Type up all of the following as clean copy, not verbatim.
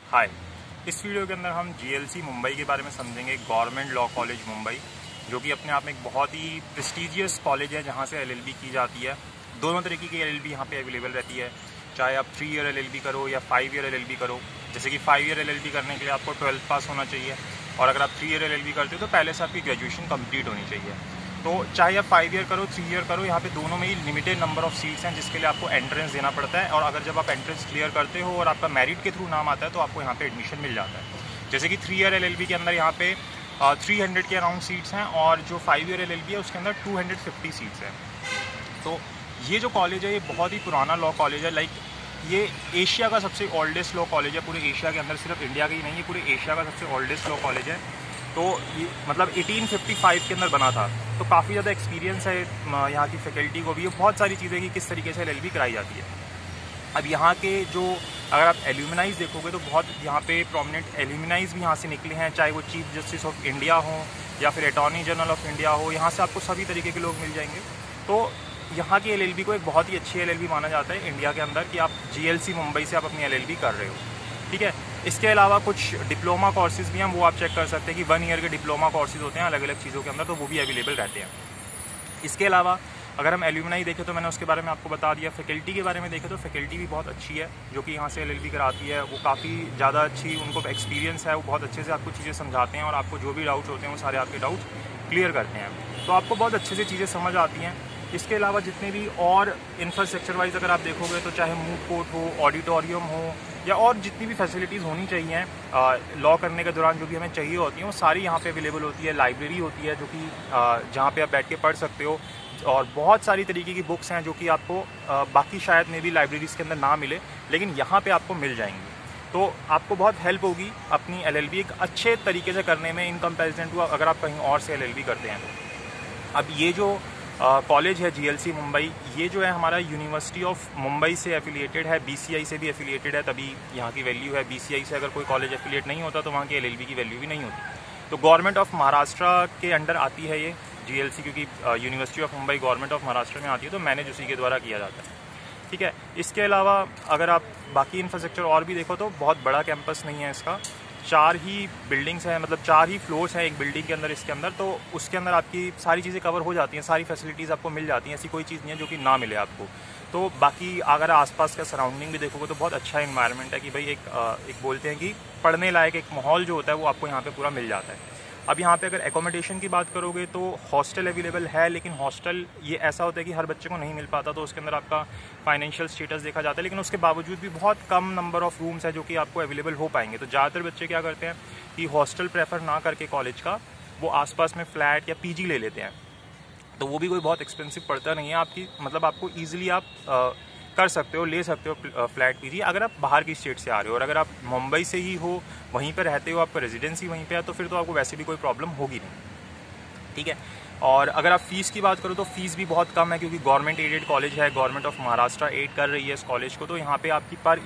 हाय, इस वीडियो के अंदर हम जीएलसी मुंबई के बारे में समझेंगे। गवर्नमेंट लॉ कॉलेज मुंबई, जो कि अपने आप में एक बहुत ही प्रेस्टिजियस कॉलेज है जहां से एलएलबी की जाती है। दोनों तरीके की एलएलबी यहां पे अवेलेबल रहती है, चाहे आप 3 ईयर एलएलबी करो या 5 ईयर एलएलबी करो। जैसे कि 5 ईयर एलएलबी करने के लिए आपको 12th पास होना चाहिए, और अगर आप 3 ईयर एलएलबी करते हो तो पहले से आपकी ग्रेजुएशन कंप्लीट होनी चाहिए। तो चाहे आप 5 ईयर करो 3 ईयर करो, यहाँ पे दोनों में ही लिमिटेड नंबर ऑफ सीट्स हैं जिसके लिए आपको एंट्रेंस देना पड़ता है। और अगर जब आप एंट्रेंस क्लियर करते हो और आपका मेरिट के थ्रू नाम आता है तो आपको यहाँ पे एडमिशन मिल जाता है। जैसे कि 3 ईयर एलएलबी के अंदर यहाँ पे 300 के अराउंड सीट्स हैं, और जो 5 ईयर एलएलबी है उसके अंदर 250 सीट्स हैं। तो ये जो कॉलेज है ये बहुत ही पुराना लॉ कॉलेज है। लाइक ये एशिया का सबसे ओल्डेस्ट लॉ कॉलेज है पूरे एशिया के अंदर, सिर्फ इंडिया का ही नहीं है, पूरे एशिया का सबसे ओल्डेस्ट लॉ कॉलेज है। तो ये मतलब 1855 के अंदर बना था। तो काफ़ी ज़्यादा एक्सपीरियंस है यहाँ की फैकल्टी को भी। ये बहुत सारी चीज़ें कि किस तरीके से एलएलबी कराई जाती है। अब यहाँ के जो अगर आप एल्यूमिनाइज देखोगे तो बहुत यहाँ पे प्रोमिनेंट एल्यूमिनाइज भी यहाँ से निकले हैं, चाहे वो चीफ जस्टिस ऑफ इंडिया हो या फिर अटॉर्नी जनरल ऑफ इंडिया हो। यहाँ से आपको सभी तरीके के लोग मिल जाएंगे। तो यहाँ की एलएलबी को एक बहुत ही अच्छी एलएलबी माना जाता है इंडिया के अंदर, कि आप जीएलसी मुंबई से आप अपनी एलएलबी कर रहे हो। ठीक है, इसके अलावा कुछ डिप्लोमा कोर्सेज भी हैं, वो आप चेक कर सकते हैं कि 1 ईयर के डिप्लोमा कोर्सेज होते हैं अलग अलग चीज़ों के अंदर, तो वो भी अवेलेबल रहते हैं। इसके अलावा अगर हम एल्यूमिनाई देखें तो मैंने उसके बारे में आपको बता दिया। फैकल्टी के बारे में देखें तो फैकल्टी भी बहुत अच्छी है जो कि यहाँ से एलएलबी कराती है। वो काफ़ी ज़्यादा अच्छी, उनको एक्सपीरियंस है, वो बहुत अच्छे से आपको चीज़ें समझाते हैं और आपको जो भी डाउट्स होते हैं वो सारे आपके डाउट क्लियर करते हैं। तो आपको बहुत अच्छे से चीज़ें समझ आती हैं। इसके अलावा जितने भी और इंफ्रास्ट्रक्चर वाइज अगर आप देखोगे तो चाहे मूव कोर्ट हो, ऑडिटोरियम हो, या और जितनी भी फैसिलिटीज़ होनी चाहिए लॉ करने के दौरान जो भी हमें चाहिए होती हैं वो सारी यहाँ पे अवेलेबल होती है। लाइब्रेरी होती है जो कि जहाँ पे आप बैठ के पढ़ सकते हो, और बहुत सारी तरीके की बुक्स हैं जो कि आपको बाकी शायद में भी लाइब्रेरीज़ के अंदर ना मिले, लेकिन यहाँ पे आपको मिल जाएंगी। तो आपको बहुत हेल्प होगी अपनी एलएलबी एक अच्छे तरीके से करने में, इन कंपेरिजन टू अगर आप कहीं और से एलएलबी करते हैं तो। अब ये जो कॉलेज है जीएलसी मुंबई, ये जो है हमारा यूनिवर्सिटी ऑफ मुंबई से एफिलिएटेड है, बीसीआई से भी एफिलिएटेड है, तभी यहाँ की वैल्यू है। बीसीआई से अगर कोई कॉलेज एफिलिएट नहीं होता तो वहाँ की एलएलबी की वैल्यू भी नहीं होती। तो गवर्नमेंट ऑफ महाराष्ट्र के अंडर आती है ये जीएलसी, क्योंकि university of Mumbai government of Maharashtra में आती है, तो मैनेज उसी के द्वारा किया जाता है। ठीक है, इसके अलावा अगर आप बाकी इंफ्रास्ट्रक्चर और भी देखो तो बहुत बड़ा कैंपस नहीं है इसका। 4 ही बिल्डिंग्स हैं, मतलब 4 ही फ्लोर्स हैं एक बिल्डिंग के अंदर, इसके अंदर। तो उसके अंदर आपकी सारी चीज़ें कवर हो जाती हैं, सारी फैसिलिटीज़ आपको मिल जाती हैं। ऐसी कोई चीज़ नहीं है जो कि ना मिले आपको। तो बाकी अगर आसपास का सराउंडिंग भी देखोगे तो बहुत अच्छा इन्वायरमेंट है, कि भाई एक बोलते हैं कि पढ़ने लायक एक माहौल जो होता है वो आपको यहाँ पे पूरा मिल जाता है। अब यहाँ पे अगर एकोमोडेशन की बात करोगे तो हॉस्टल अवेलेबल है, लेकिन हॉस्टल ये ऐसा होता है कि हर बच्चे को नहीं मिल पाता, तो उसके अंदर आपका फाइनेंशियल स्टेटस देखा जाता है। लेकिन उसके बावजूद भी बहुत कम नंबर ऑफ रूम्स है जो कि आपको अवेलेबल हो पाएंगे। तो ज़्यादातर बच्चे क्या करते हैं कि हॉस्टल प्रेफर ना करके कॉलेज का, वो आसपास में फ्लैट या पीजी ले लेते हैं। तो वो भी कोई बहुत एक्सपेंसिव पड़ता नहीं है, आपकी मतलब आपको ईजिली आप कर सकते हो, ले सकते हो फ्लैट पीजी अगर आप बाहर की स्टेट से आ रहे हो। और अगर आप मुंबई से ही हो, वहीं पर रहते हो, आपका रेजिडेंसी वहीं पे है, तो फिर तो आपको वैसे भी कोई प्रॉब्लम होगी नहीं। ठीक है, और अगर आप फीस की बात करो तो फीस भी बहुत कम है, क्योंकि गवर्नमेंट एडेड कॉलेज है, गवर्नमेंट ऑफ महाराष्ट्र एड कर रही है इस कॉलेज को। तो यहाँ पे आपकी पर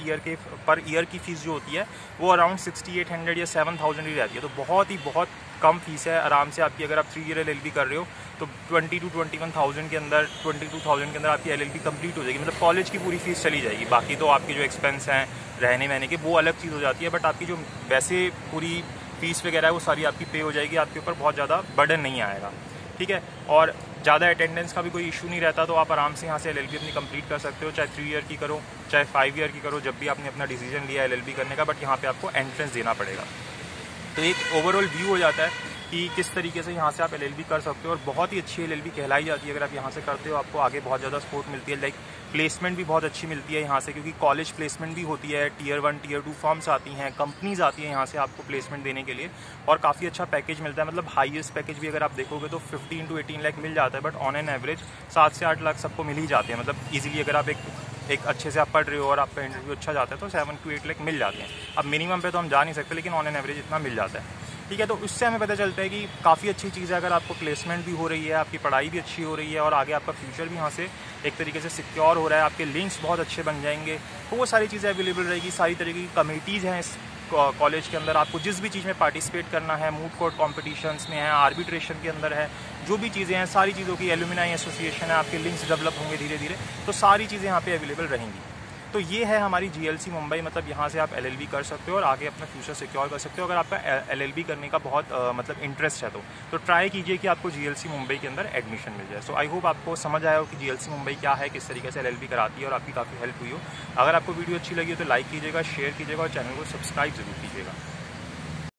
ईयर की फ़ीस जो होती है वो अराउंड 6800 या 7000 ही रहती है। तो बहुत कम फीस है। आराम से आपकी अगर आप 3 ईयर एलएलबी कर रहे हो तो 20 to 21,000 के अंदर, 22,000 के अंदर आपकी एलएलबी कंप्लीट हो जाएगी। मतलब कॉलेज की पूरी फीस चली जाएगी। बाकी तो आपके जो एक्सपेंस हैं रहने वहने के वो अलग चीज़ हो जाती है, बट आपकी जो वैसे पूरी फीस वगैरह है वो सारी आपकी पे हो जाएगी, आपके ऊपर बहुत ज़्यादा बर्डन नहीं आएगा। ठीक है, और ज़्यादा अटेंडेंस का भी कोई इशू नहीं रहता, तो आप आराम से यहाँ से एलएलबी अपनी कंप्लीट कर सकते हो, चाहे 3 ईयर की करो चाहे 5 ईयर की करो, जब भी आपने अपना डिसीजन लिया एलएलबी करने का। बट यहाँ पे आपको एंट्रेंस देना पड़ेगा। तो एक ओवरऑल व्यू हो जाता है कि किस तरीके से यहाँ से आप एलएलबी कर सकते हो, और बहुत ही अच्छी एलएलबी कहलाई जाती है। अगर आप यहाँ से करते हो आपको आगे बहुत ज़्यादा सपोर्ट मिलती है, लाइक प्लेसमेंट भी बहुत अच्छी मिलती है यहाँ से, क्योंकि कॉलेज प्लेसमेंट भी होती है। Tier 1 Tier 2 फर्म्स आती हैं, कंपनीज आती हैं यहाँ से आपको प्लेसमेंट देने के लिए, और काफ़ी अच्छा पैकेज मिलता है। मतलब हाईएस्ट पैकेज भी अगर आप देखोगे तो 15 to 18 लाख मिल जाता है, बट ऑन एन एवरेज 7 से 8 लाख सबको मिल ही जाते हैं। मतलब ईजिली अगर आप एक अच्छे से आप पढ़ रहे हो और आपका इंटरव्यू अच्छा जाता है तो 7 to 8 लाख मिल जाते हैं। अब मिनिमम पे तो हम जा नहीं सकते, लेकिन ऑन एन एवरेज इतना मिल जाता है। ठीक है, तो उससे हमें पता चलता है कि काफ़ी अच्छी चीज़ है। अगर आपको प्लेसमेंट भी हो रही है, आपकी पढ़ाई भी अच्छी हो रही है, और आगे आपका फ्यूचर भी यहाँ से एक तरीके से सिक्योर हो रहा है, आपके लिंक्स बहुत अच्छे बन जाएंगे, तो वो सारी चीज़ें अवेलेबल रहेगी। सारी तरीके की कमेटीज़ हैं इस कॉलेज के अंदर। आपको जिस भी चीज़ में पार्टिसिपेट करना है, मूड कोर्ट कॉम्पिटिशन्स में है, आर्बिट्रेशन के अंदर है, जो भी चीज़ें हैं सारी चीज़ों की, एल्यूमिनाई एसोसिएशन है, आपके लिंक्स डेवलप होंगे धीरे धीरे, तो सारी चीज़ें यहाँ पे अवेलेबल रहेंगी। तो ये है हमारी GLC मुंबई, मतलब यहाँ से आप LLB कर सकते हो और आगे अपना फ्यूचर सिक्योर कर सकते हो। अगर आपका LLB करने का बहुत मतलब इंटरेस्ट है तो ट्राई कीजिए कि आपको GLC मुंबई के अंदर एडमिशन मिल जाए। सो आई होप आपको समझ आया हो कि GLC मुंबई क्या है, किस तरीके से LLB कराती है और आपकी काफ़ी हेल्प हुई हो। अगर आपको वीडियो अच्छी लगी हो तो लाइक कीजिएगा, शेयर कीजिएगा और चैनल को सब्सक्राइब जरूर कीजिएगा।